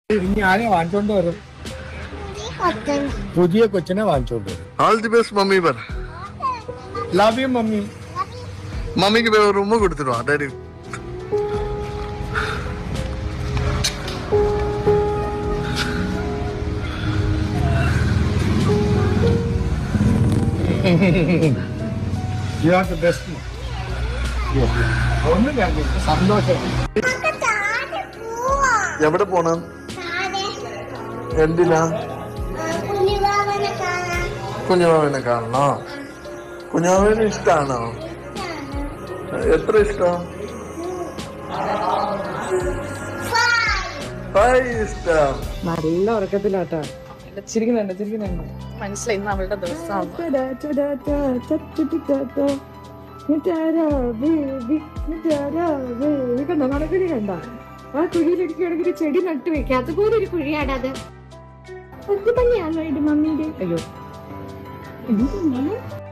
ഇനി ആരെ വാങ്ങിച്ചോണ്ട് വരും? പുതിയ കൊച്ചിനെ വാങ്ങിച്ചോണ്ട് വരും. ഓൾ ദി ബെസ്റ്റ് മമ്മി പറ. Love you mummy. മമ്മിക്ക് ഒരു ഉമ്മ കൊടുത്തിട്ടോ daddy. You are the best. സന്തോഷം. എവിടെ പോണം? എന്തിനാ? കുഞ്ഞുമാവിനെ കാണണോ? കുഞ്ഞുമാവിന് ഇഷ്ടാണോ? എത്ര ഇഷ്ടം? 5 ഇഷ്ടം. നല്ല ഉറക്കത്തിലാട്ടാ. ചിരിക്കുന്നുണ്ട്. മനസ്സിലായി ഇന്ന് അവളുടെ ദിവസമാണ്. കണ്ട ആ കുഴിയിലിരിക്കുകയാണെങ്കിൽ ചെടി നട്ടു വെക്കാം. അതുപോലെ ഒരു കുഴിയാടത്. ഭംഗിയാണോ ഇത് മമ്മീന്റെ? അയ്യോ